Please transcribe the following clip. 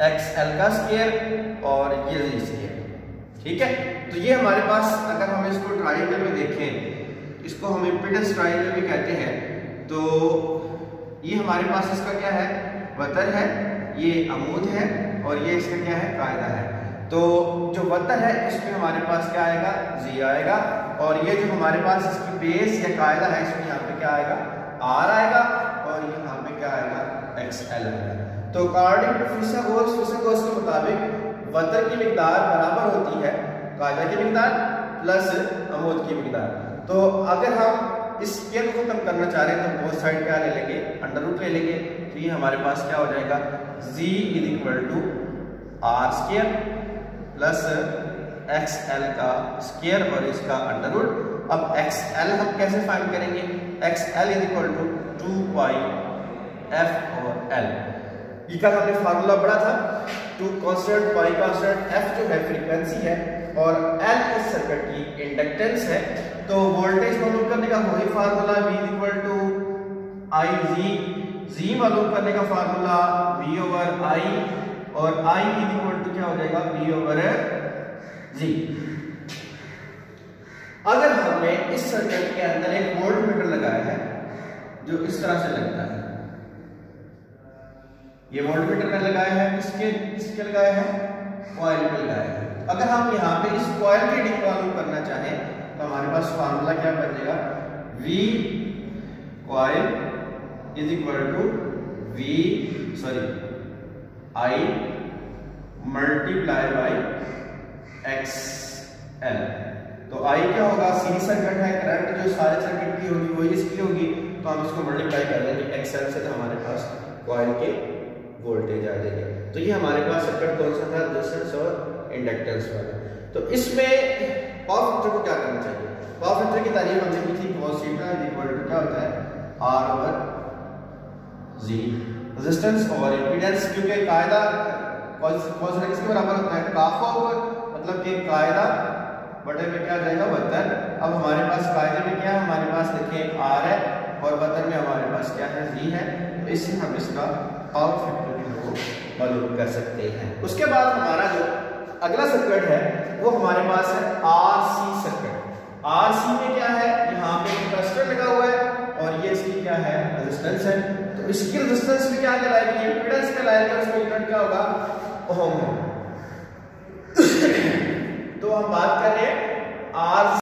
XL का square और ये Z स्क्वायर। ठीक है, तो ये हमारे पास अगर हम इसको ट्रायंगल में देखें, इसको हम इम्पीडेंस ट्रायंगल भी कहते हैं, तो ये हमारे पास इसका क्या है, वतर है, ये अमूद है और ये इसका क्या है, कायदा है। तो जो वतर है इसमें हमारे पास क्या आएगा, Z आएगा, और ये जो हमारे पास इसकी बेस या कायदा है इसमें यहाँ पे क्या आएगा, R आएगा, और यहाँ पे क्या आएगा, XL आएगा। तो अकॉर्डिंग टू फिसागोरस के मुताबिक वतर की मिकदार बराबर होती है कायदा की मिकदार प्लस अमूद की मिकदार। तो अगर हम इस स्क्वायर को खत्म करना चाह रहे हैं तो बोथ साइड क्या ले लेंगे, अंडर रूट ले लेंगे। तो ये हमारे पास क्या हो जाएगा, Z = R square plus XL का स्क्वायर और इसका अंडर रूट। अब XL हम कैसे फाइंड करेंगे, XL = 2 f और L। ये का हमने फार्मूला पढ़ा था, 2 कांस्टेंट, पाई कांस्टेंट, f जो है फ्रीक्वेंसी है और L इस सर्किट की इंडक्टेंस है। तो वोल्टेज मालूम करने का वही फार्मूला, V = I, Z मालूम करने का फार्मूला V/I, और I = क्या हो जाएगा, V/Z। अगर हमने इस सर्किट के अंदर एक वोल्टमीटर लगाया है जो इस तरह से लगता है, ये वोल्टमीटर में लगाया है, किसके लगाया है, कॉइल पे लगाया है। अगर हम यहाँ पे इस कॉइल की रीडिंग मालूम करना चाहें तो हमारे पास फार्मूला क्या बनेगा, V कॉइल I × XL। तो I क्या होगा, सीरीज सर्किट है, करंट जो सारे सर्किट की होगी वही इसकी होगी, तो हम इसको मल्टीप्लाई कर देंगे XL से, तो हमारे पास कॉइल के वोल्टेज आ जाएगा। तो ये हमारे पास सर्किट कौन सा था, रेजिस्टेंस और इंडक्टेंस वाला। तो इसमें पावर फैक्टर को क्या करना चाहिए, पावर फैक्टर की तारीफ हमने की थी, cos θ = क्या होता है, R/Z। रेजिस्टेंस और इंपीडेंस, क्योंकि कायदा cos θ किसके बराबर होता है, काफा ओवर, मतलब कि कायदा बटे में क्या जाएगा, वतर। अब हमारे पास कायदे में क्या है, हमारे पास देखिए R है और वतर में हमारे पास क्या है, Z है। तो इससे हम इसका पावर फैक्टर को मालूम कर सकते हैं। उसके बाद हमारा जो अगला सर्किट है वो हमारे पास है RC सर्किट। RC में क्या है, यहाँ पे कैपेसिटर लगा हुआ है और ये इसकी क्या है, रेजिस्टेंस है। तो इसकी रेजिस्टेंस में क्या कहलाएगी, इंपीडेंस कहलाएगा, उसका यूनिट क्या होगा, ओम। तो हम बात कर रहे हैं R